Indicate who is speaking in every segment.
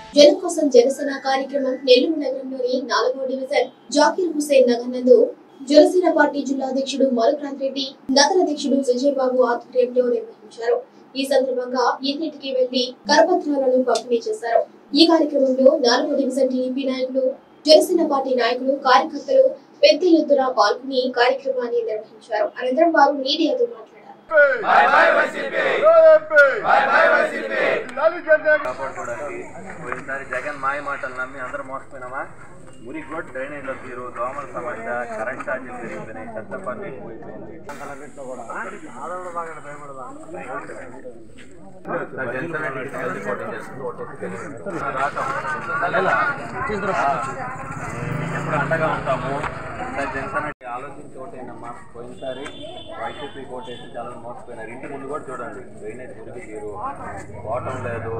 Speaker 1: జనం కోసం జనసేన కార్యక్రమం నెల్లూరు నగరంలోని 4వ డివిజన్ జాకీర్ హుస్సేన్ నగర్ నందు జనసేన పార్టీ జిల్లా అధ్యక్షుడు మలుక్రాంత్ రెడ్డి, నగర అధ్యక్షుడు సుజయ్ బాబు ఆధ్వర్యంలో నిర్వహించారు. ఈ సందర్భంగా ఇంటింటికి వెళ్లి కరపత్రాలను పంపిణీ చేశారు. ఈ కార్యక్రమంలో 4వ డివిజన్ టీడీపీ నాయకులు, జనసేన పార్టీ నాయకులు, కార్యకర్తలు పెద్ద ఎత్తున పాల్గొని కార్యక్రమాన్ని నిర్వహించారు. అనంతరం వారు మీడియాతో మాట్లాడారు.
Speaker 2: జగన్ మాయ మాటలు నమ్మి అందరూ మోసపోయినామా? మురి కూడా డ్రైనేజ్లో తీరు, దోమల సమస్య, కరెంట్ ఛార్జీలు పెరిగిపోయినాయి, చెత్త పన్ను ఎక్కువైపోయింది. ఎప్పుడు అండగా ఉంటాము. జనసేన ఆలోచించి ఓటేనమ్మా. పోయినసారి వైసీపీ ఓటేసి చాలా మోసపోయినారు. ఇంటి ముందు కూడా చూడండి, డ్రైనేజ్ మురికి తీరు, పోవటం లేదు,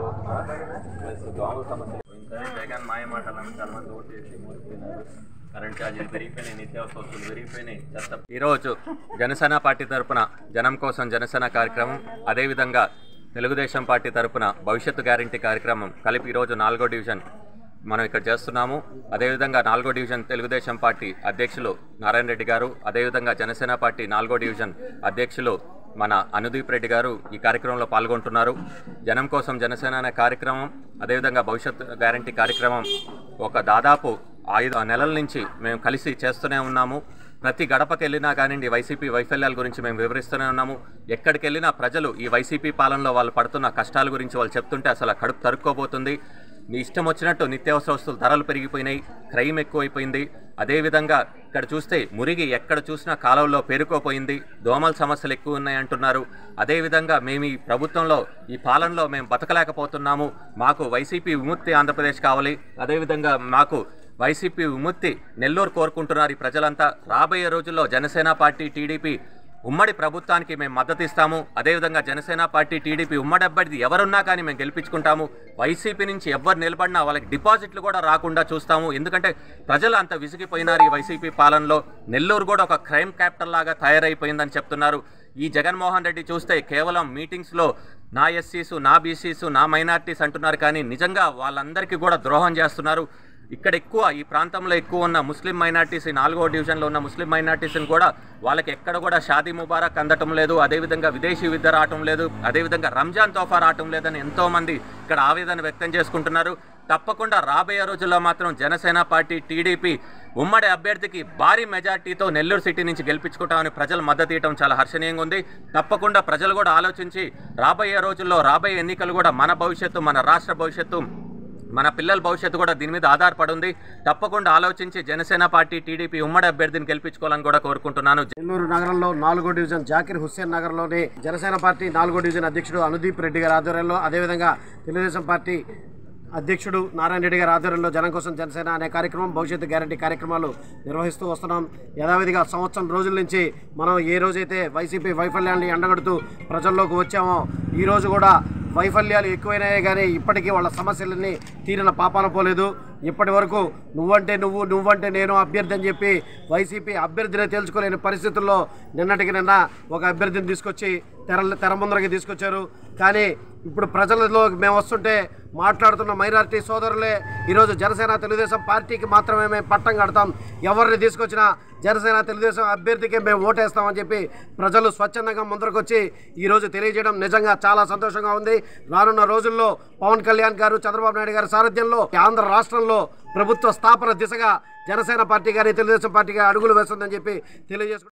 Speaker 2: ప్లస్ దోమల సమస్య. పోయినసారి జగన్ మాయ మాటలు చాలా మంది ఓటేసి మోసపోయినారు. కరెంట్ ఛార్జీలు పెరిగిపోయినాయి, నిత్యావసర వస్తువులు పెరిగిపోయినాయి, చెత్త. ఈరోజు జనసేన పార్టీ తరఫున జనం కోసం జనసేన కార్యక్రమం, అదేవిధంగా తెలుగుదేశం పార్టీ తరఫున భవిష్యత్తు గ్యారంటీ కార్యక్రమం కలిపి ఈరోజు 4వ డివిజన్ మనం ఇక్కడ చేస్తున్నాము. అదేవిధంగా 4వ డివిజన్ తెలుగుదేశం పార్టీ అధ్యక్షులు నారాయణ రెడ్డి గారు, అదేవిధంగా జనసేన పార్టీ 4వ డివిజన్ అధ్యక్షులు మన అనుదీప్ రెడ్డి గారు ఈ కార్యక్రమంలో పాల్గొంటున్నారు. జనం కోసం జనసేన అనే కార్యక్రమం, అదేవిధంగా భవిష్యత్ గ్యారంటీ కార్యక్రమం ఒక దాదాపు 5 నెలల నుంచి మేము కలిసి చేస్తూనే ఉన్నాము. ప్రతి గడపకి వెళ్ళినా కానివ్వండి వైసీపీ వైఫల్యాల గురించి మేము వివరిస్తూనే ఉన్నాము. ఎక్కడికి వెళ్ళినా ప్రజలు ఈ వైసీపీ పాలనలో వాళ్ళు పడుతున్న కష్టాల గురించి వాళ్ళు చెప్తుంటే అసలు కడుపు తరుక్కోబోతుంది. మీ ఇష్టం వచ్చినట్టు నిత్యావసర వస్తువులు ధరలు పెరిగిపోయినాయి, క్రైమ్ ఎక్కువైపోయింది. అదేవిధంగా ఇక్కడ చూస్తే మురిగి ఎక్కడ చూసినా కాలువల్లో పేరుకోపోయింది, దోమల సమస్యలు ఎక్కువ ఉన్నాయి అంటున్నారు. అదేవిధంగా మేము ఈ ప్రభుత్వంలో ఈ పాలనలో మేము బతకలేకపోతున్నాము, మాకు వైసీపీ విముక్తి ఆంధ్రప్రదేశ్ కావాలి, అదేవిధంగా మాకు వైసీపీ విముక్తి నెల్లూరు కోరుకుంటున్నారు ఈ ప్రజలంతా. రాబోయే రోజుల్లో జనసేన పార్టీ టీడీపీ ఉమ్మడి ప్రభుత్వానికి మేము మద్దతు ఇస్తాము. అదేవిధంగా జనసేన పార్టీ టీడీపీ ఉమ్మడి అభ్యర్థి ఎవరున్నా కానీ మేము గెలిపించుకుంటాము. వైసీపీ నుంచి ఎవరు నిలబడినా వాళ్ళకి డిపాజిట్లు కూడా రాకుండా చూస్తాము. ఎందుకంటే ప్రజలు అంత విసిగిపోయినారు ఈ వైసీపీ పాలనలో. నెల్లూరు కూడా ఒక క్రైమ్ క్యాపిటల్ లాగా తయారైపోయిందని చెప్తున్నారు. ఈ జగన్మోహన్ రెడ్డి చూస్తే కేవలం మీటింగ్స్లో నా ఎస్సీసు, నా బీసీసు, నా మైనార్టీస్ అంటున్నారు, కానీ నిజంగా వాళ్ళందరికీ కూడా ద్రోహం చేస్తున్నారు. ఇక్కడ ఎక్కువ ఈ ప్రాంతంలో ఎక్కువ ఉన్న ముస్లిం మైనార్టీస్, 4వ డివిజన్లో ఉన్న ముస్లిం మైనార్టీస్ని కూడా వాళ్ళకి ఎక్కడ కూడా షాదీ ముబారక్ అందటం లేదు, అదేవిధంగా విదేశీ విద్య రావటం లేదు, అదేవిధంగా రంజాన్ తోఫా రావటం లేదని ఎంతోమంది ఇక్కడ ఆవేదన వ్యక్తం చేసుకుంటున్నారు. తప్పకుండా రాబోయే రోజుల్లో మాత్రం జనసేన పార్టీ టీడీపీ ఉమ్మడి అభ్యర్థికి భారీ మెజార్టీతో నెల్లూరు సిటీ నుంచి గెలిపించుకుంటామని ప్రజలు మద్దతు ఇవ్వడం చాలా హర్షణీయంగా ఉంది. తప్పకుండా ప్రజలు కూడా ఆలోచించి రాబోయే రోజుల్లో రాబోయే ఎన్నికలు కూడా మన భవిష్యత్తు, మన రాష్ట్ర భవిష్యత్తు, మన పిల్లల భవిష్యత్తు కూడా దీని మీద ఆధారపడి ఉంది. తప్పకుండా ఆలోచించి జనసేన పార్టీ టీడీపీ ఉమ్మడి అభ్యర్థిని గెలిపించుకోవాలని కూడా కోరుకుంటున్నాను.
Speaker 3: నెల్లూరు నగరంలో 4వ డివిజన్ జాకీర్ హుస్సేన్ నగర్లోని జనసేన పార్టీ 4వ డివిజన్ అధ్యక్షుడు అనుదీప్ రెడ్డి గారి ఆధ్వర్యంలో, అదేవిధంగా తెలుగుదేశం పార్టీ అధ్యక్షుడు నారాయణ రెడ్డి గారి ఆధ్వర్యంలో జనం కోసం జనసేన అనే కార్యక్రమం, భవిష్యత్తు గ్యారంటీ కార్యక్రమాలు నిర్వహిస్తూ వస్తున్నాం. యథావిధిగా సంవత్సరం రోజుల నుంచి మనం ఏ రోజైతే వైసీపీ వైఫల్యాన్ని ఎండగడుతూ ప్రజల్లోకి వచ్చామో ఈ రోజు కూడా వైఫల్యాలు ఎక్కువైనాయే కానీ ఇప్పటికీ వాళ్ళ సమస్యలన్నీ తీరిన పాపాన పోలేదు. ఇప్పటి వరకు నువ్వంటే నువ్వు, నువ్వంటే నేను అభ్యర్థి అని చెప్పి వైసీపీ అభ్యర్థిని తేల్చుకోలేని పరిస్థితుల్లో నిన్నటికి నిన్న ఒక అభ్యర్థిని తీసుకొచ్చి తెర ముందరకి తీసుకొచ్చారు. కానీ ఇప్పుడు ప్రజలలో మేము వస్తుంటే మాట్లాడుతున్న మైనారిటీ సోదరులే ఈరోజు జనసేన తెలుగుదేశం పార్టీకి మాత్రమే మేము పట్టం కడతాం, ఎవరిని తీసుకొచ్చినా జనసేన తెలుగుదేశం అభ్యర్థికే మేము ఓటేస్తామని చెప్పి ప్రజలు స్వచ్ఛందంగా ముందరకు వచ్చి ఈరోజు తెలియజేయడం నిజంగా చాలా సంతోషంగా ఉంది. రానున్న రోజుల్లో పవన్ కళ్యాణ్ గారు, చంద్రబాబు నాయుడు గారి సారథ్యంలో ఆంధ్ర రాష్ట్రంలో ప్రభుత్వ స్థాపన దిశగా జనసేన పార్టీ కానీ తెలుగుదేశం పార్టీ అడుగులు వేస్తుందని చెప్పి తెలియజేసుకుంటున్నారు.